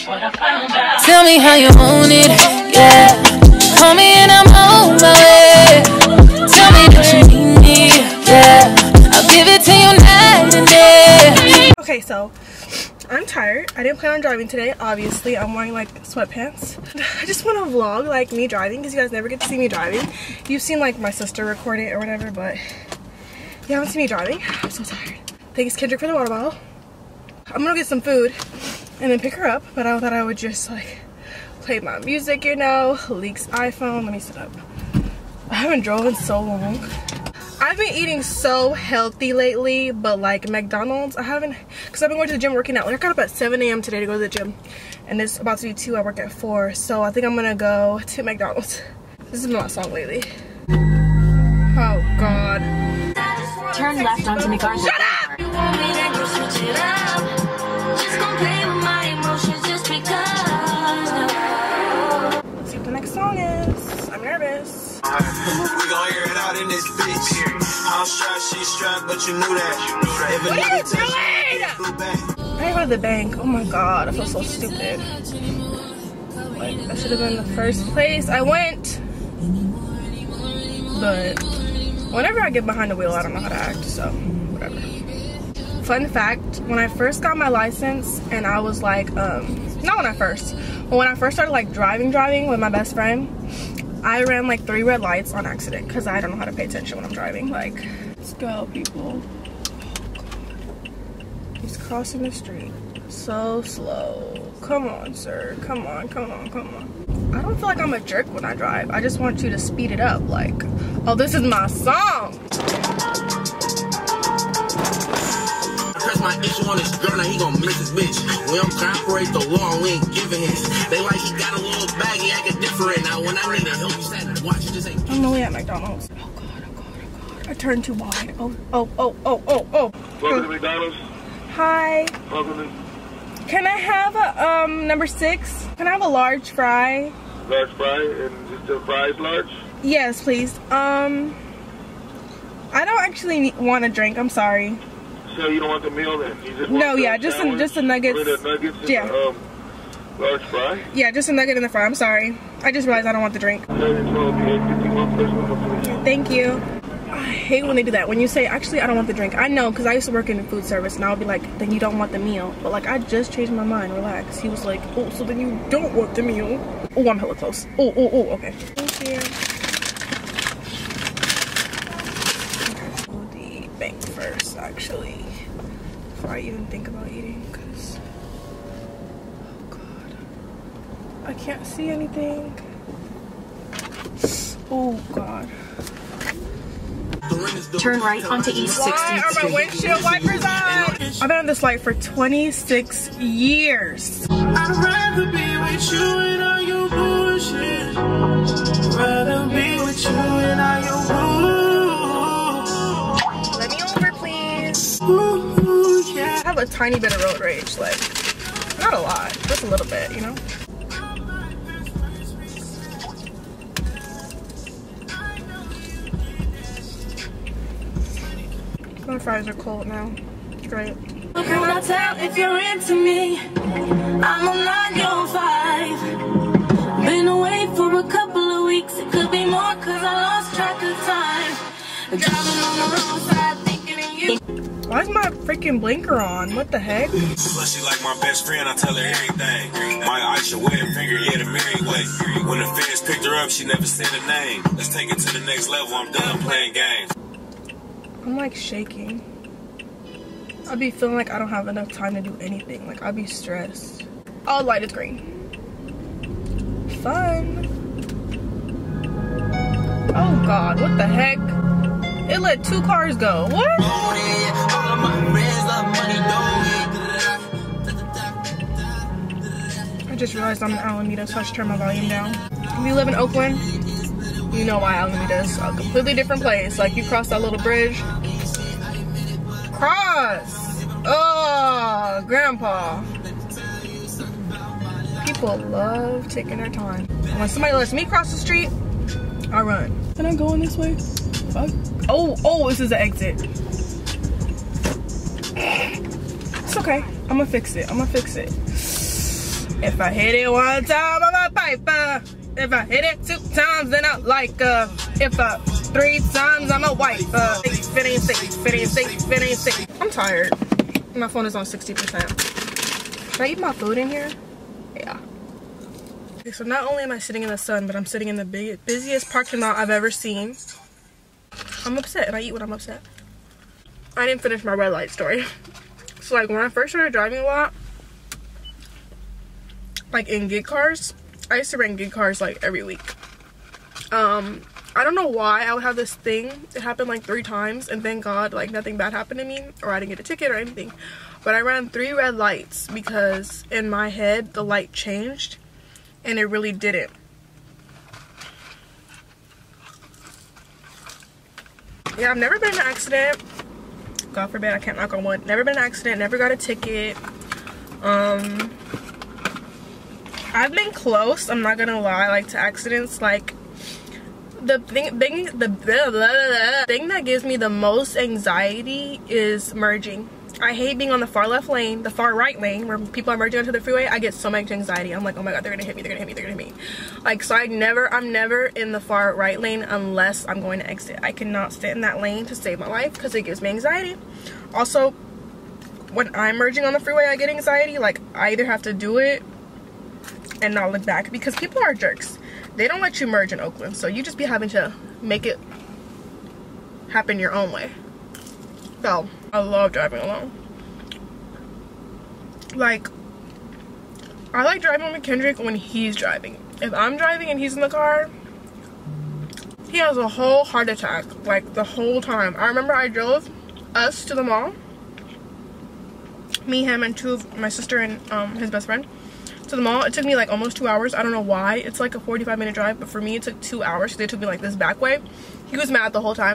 Tell me how you own it, yeah. Call me and I'm on my way. Tell me that you need me, yeah. I'll give it to you night and day. Okay, so I'm tired. I didn't plan on driving today. Obviously, I'm wearing like sweatpants. I just want to vlog like me driving because you guys never get to see me driving. You've seen like my sister record it or whatever, but you haven't seen me driving. I'm so tired. Thanks Kendrick for the water bottle. I'm gonna get some food and then pick her up, but I thought I would just like play my music, you know. Leak's iPhone. Let me sit up. I haven't drove in so long. I've been eating so healthy lately, but like McDonald's, I haven't, because I've been going to the gym working out. Like I got up at 7 a.m. today to go to the gym, and it's about to be 2. I work at 4, so I think I'm gonna go to McDonald's. This is my song lately. Oh God. Turn left onto McGarza. Shut up! Let's see what the next song is. I'm nervous. We gon' hear it out in this bitch. I'm strapped, she's strapped, but you knew that. What are you doing? I didn't go to the bank. Oh my God, I feel so stupid. Like, that should have been the first place I went. But whenever I get behind the wheel, I don't know how to act, so whatever. Fun fact, when I first got my license, and I was like, not when I first, but when I first started like driving with my best friend, I ran like 3 red lights on accident because I don't know how to pay attention when I'm driving. Like, let's go, people. He's crossing the street so slow. Come on, sir. Come on, come on, come on. I don't feel like I'm a jerk when I drive. I just want you to speed it up. Like, oh, this is my song. My issue on this girl, now he gon' miss his bitch. We don't cooperate the law, we ain't giving hints. They like he got a little bag, he acting different. Now when I need to help you, stand watch this ain't. I'm only at McDonald's. Oh God, oh God, oh God. I turned too wide. Oh. Welcome to McDonald's. Hi. Welcome to. Can I have a number 6? Can I have a large fry? Large fry and just the fries large? Yes, please. I don't actually want a drink. I'm sorry. So you don't want the meal then? You just no, want yeah, just the nuggets. The nuggets and yeah. The, large fry? Yeah, just a nugget in the fry. I'm sorry. I just realized I don't want the drink. Thank you. I hate when they do that. When you say, actually, I don't want the drink. I know, because I used to work in food service, and I would be like, then you don't want the meal. But like, I just changed my mind. Relax. He was like, oh, so then you don't want the meal. Oh, I'm hella close. Oh, okay. Thank you. Okay, the bank first, actually. Before I even think about eating, because oh God, I can't see anything. Oh God. Turn right onto East 16th Why are my windshield wipers on? I've been on this light for 26 years. I'd rather be with you and all your bullshit. Rather be with you and all your bullshit. Let me over, please. Ooh, yeah. I have a tiny bit of road rage, like, not a lot, just a little bit, you know? My fries are cold now. Great. Can I tell if you're into me? I'm on 9 Been away for a couple of weeks. It could be more cause I lost track of time. Driving on the roadside thinking of you. Why is my freaking blinker on? What the heck? Plus she like my best friend, I tell her everything. My Aisha wedding finger, yeah, the Mary way. When the feds picked her up, she never said a name. Let's take it to the next level, I'm done playing games. I'm like shaking. I'll be feeling like I don't have enough time to do anything. Like I'll be stressed. Oh, the light is green. Fun. Oh God, what the heck? It let 2 cars go. What? I just realized I'm in Alameda, so I should turn my volume down. If you live in Oakland, you know why Alameda is a completely different place. Like you cross that little bridge. Cross! Oh, Grandpa. People love taking their time. When somebody lets me cross the street, I run. Can I go in this way? Fuck. Oh, this is the exit. It's okay. I'm gonna fix it. If I hit it one time, I'm a piper. If I hit it 2 times, then I like her. If I 3 times, I'm a wiper. If it ain't safe, if it ain't safe, if it ain't safe. I'm tired. My phone is on 60%. Should I eat my food in here? Yeah. Okay, so not only am I sitting in the sun, but I'm sitting in the busiest parking lot I've ever seen. I'm upset, and I eat when I'm upset. I didn't finish my red light story. So like when I first started driving a lot, like in gig cars, I used to rent gig cars like every week. I don't know why I would have this thing. It happened like 3 times, and thank God like nothing bad happened to me, or I didn't get a ticket or anything. But I ran 3 red lights because in my head the light changed, and it really didn't. Yeah, I've never been in an accident. God forbid, I can't knock on wood. Never been in an accident, never got a ticket. I've been close, I'm not gonna lie, like to accidents. Like the thing that gives me the most anxiety is merging. I hate being on the far left lane, the far right lane where people are merging onto the freeway. I get so much anxiety. I'm like, oh my God, they're gonna hit me, they're gonna hit me, they're gonna hit me. Like, so I'm never in the far right lane unless I'm going to exit. I cannot sit in that lane to save my life because it gives me anxiety. Also, when I'm merging on the freeway, I get anxiety. Like, I either have to do it and not look back because people are jerks. They don't let you merge in Oakland, so you just be having to make it happen your own way. So I love driving alone. Like, I like driving with Kendrick when he's driving. If I'm driving and he's in the car, he has a whole heart attack, like the whole time. I remember I drove us to the mall, me, him, and my sister and his best friend, to the mall. It took me like almost 2 hours. I don't know why. It's like a 45-minute drive, but for me it took 2 hours because it took me like this back way. He was mad the whole time.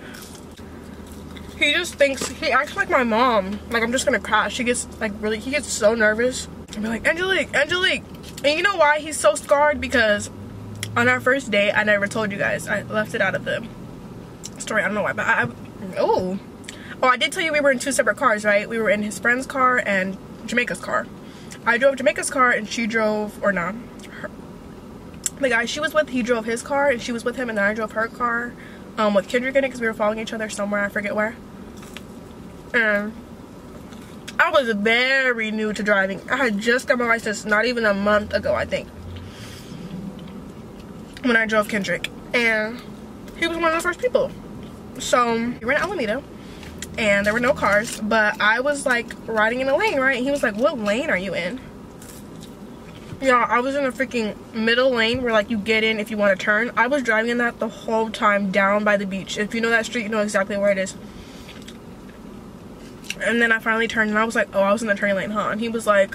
He just thinks, he acts like my mom. Like I'm just gonna crash. He gets like really, he gets so nervous. I'll be like, Angelique, Angelique. And you know why he's so scarred? Because on our first date, I never told you guys. I left it out of the story. I don't know why, but oh, I did tell you we were in 2 separate cars, right? We were in his friend's car and Jamaica's car. I drove Jamaica's car and she drove, or nah, the guy she was with, he drove his car and she was with him, and then I drove her car with Kendrick in it because we were following each other somewhere, I forget where. And I was very new to driving. I had just got my license not even a month ago, I think, when I drove Kendrick, and he was one of the first people. So we were in Alameda and there were no cars, but I was like riding in a lane, right? And he was like, what lane are you in? Yeah, I was in a freaking middle lane where like you get in if you want to turn. I was driving in that the whole time down by the beach. If you know that street, you know exactly where it is. And then I finally turned and I was like, oh, I was in the turning lane, huh? And he was like,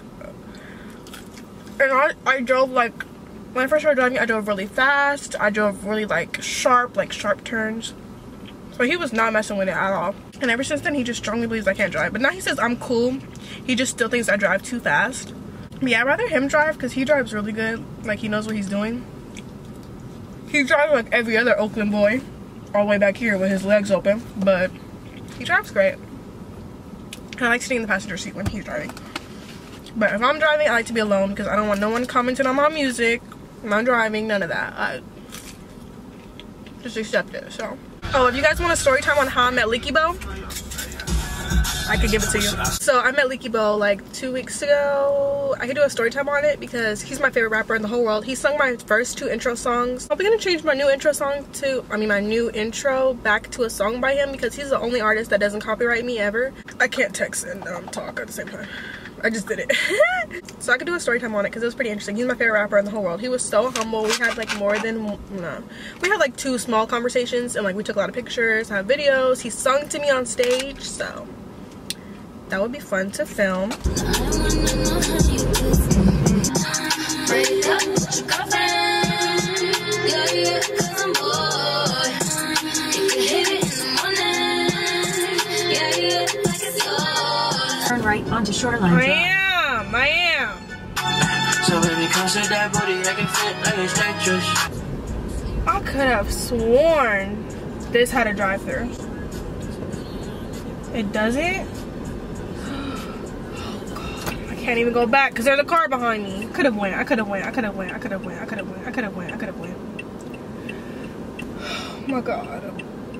and I drove like, when I first started driving, I drove really fast. I drove really like sharp turns. So he was not messing with it at all. And ever since then, he just strongly believes I can't drive. But now he says I'm cool. He just still thinks I drive too fast. But yeah, I'd rather him drive because he drives really good. Like, he knows what he's doing. He drives like every other Oakland boy, all the way back here with his legs open. But he drives great. I like sitting in the passenger seat when he's driving. But if I'm driving, I like to be alone because I don't want no one commenting on my music when I'm driving. None of that. I just accept it. So, oh, if you guys want a story time on how I met Leaky Bo, I could give it to you. So I met Leaky Bo like 2 weeks ago. I could do a story time on it because he's my favorite rapper in the whole world. He sung my first 2 intro songs. I'm gonna change my new intro song to, my new intro back to a song by him because he's the only artist that doesn't copyright me ever. I can't text and talk at the same time. I just did it. So I could do a story time on it because it was pretty interesting. He's my favorite rapper in the whole world. He was so humble. We had like we had like 2 small conversations and like we took a lot of pictures, had videos. He sung to me on stage, so that would be fun to film. Turn right onto Shoreline Drive. I am. So baby, come sit that booty, I can fit like a Tetris. I could have sworn this had a drive-thru. It doesn't? can't even go back because there's a car behind me. Could have went. I could have went. I could have went. I could have went. I could have went. I could have went. I could have went. Oh my god.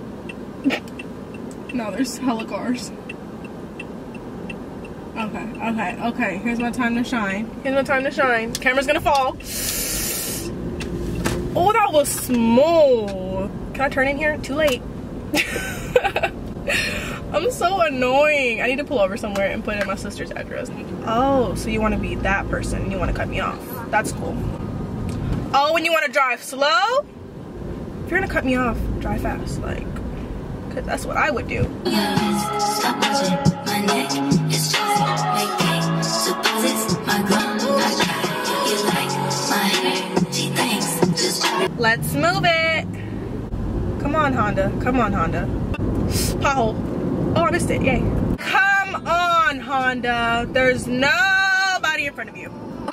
No, there's hella cars. Okay. Here's my time to shine. Here's my time to shine. Camera's gonna fall. Oh, that was smooth. Can I turn in here? Too late. I'm so annoying. I need to pull over somewhere and put in my sister's address. Oh, so you want to be that person. You want to cut me off. That's cool. Oh, when you want to drive slow? If you're gonna cut me off, drive fast. Like, cause that's what I would do. Stop watching my neck. It's just like cake. Suppose my girl. You like my hair. She thinks just Let's move it. Come on, Honda. Come on, Honda. Pothole. Oh, I missed it. Yay. Come on, Honda. There's nobody in front of you.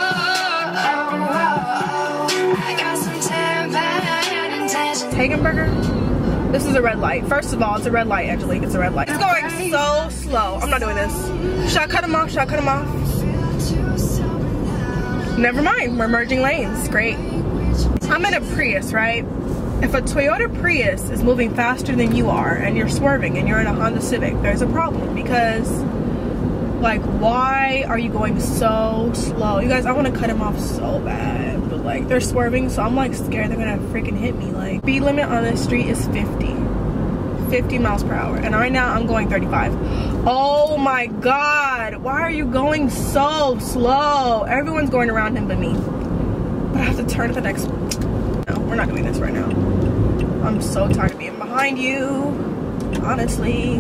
Hagenberger? This is a red light. First of all, it's a red light, Angelique. It's a red light. It's going so slow. I'm not doing this. Should I cut him off? Should I cut him off? Never mind. We're merging lanes. Great. I'm in a Prius, right? If a Toyota Prius is moving faster than you are and you're swerving and you're in a Honda Civic, there's a problem because, like, why are you going so slow? You guys, I want to cut him off so bad, but, like, they're swerving, so I'm, like, scared they're gonna freaking hit me. Like, speed limit on this street is 50 miles per hour, and right now I'm going 35. Oh my god, why are you going so slow? Everyone's going around him but me. But I have to turn to the next one. No, we're not doing this right now. I'm so tired of being behind you, honestly.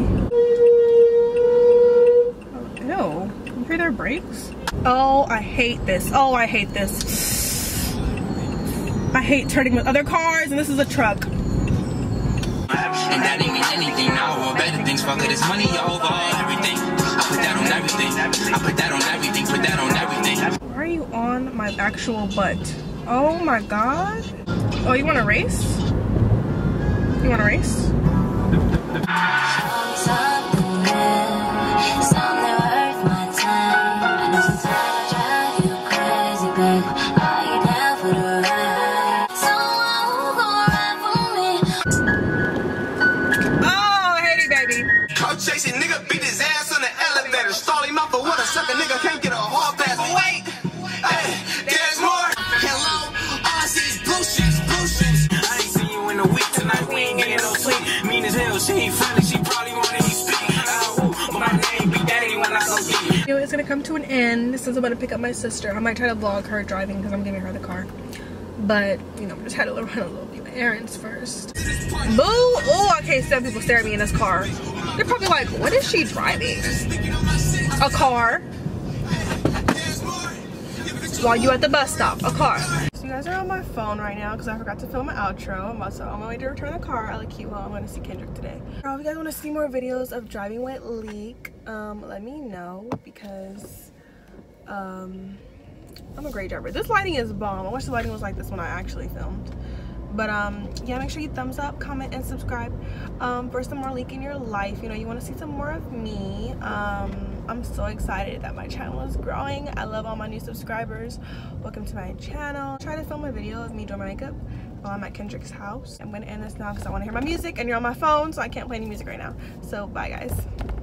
Ew, you hear their brakes? Oh, I hate this. Oh, I hate this. I hate turning with other cars, and this is a truck. And that ain't mean anything now. Or better things, fuck it, it's money over everything. I put that on everything. I put that on everything. Put that on everything. Why are you on my actual butt? Oh my god. Oh, you want to race? You want to race? Chasing nigga beat his ass on the elevator. Stall him up for what a sucker nigga can't get a hall pass. Wait, hey, there's more. Hello, all I see is blue shits. I ain't seen you in a week tonight. We ain't getting no sleep. Mean as hell, she ain't friendly. She probably wanna hear speak. But my name be daddy when I go get you. It's gonna come to an end since I'm gonna pick up my sister. I might try to vlog her driving because I'm giving her the car. But, you know, just had to run a little few errands first. Boo! Oh, I can't stand people stare at me in this car. They're probably like, what is she driving? A car. While you at the bus stop, a car. So you guys are on my phone right now because I forgot to film an outro. I'm also on my way to return the car. I like you. I'm going to see Kendrick today. If you guys want to see more videos of driving with Leek, let me know because I'm a great driver. This lighting is bomb. I wish the lighting was like this when I actually filmed. But yeah, make sure you thumbs up, comment, and subscribe for some more Leek in your life. You know, you want to see some more of me. I'm so excited that my channel is growing. I love all my new subscribers. Welcome to my channel. Try to film a video of me doing my makeup while I'm at Kendrick's house. I'm gonna end this now because I want to hear my music and you're on my phone, so I can't play any music right now. So bye guys.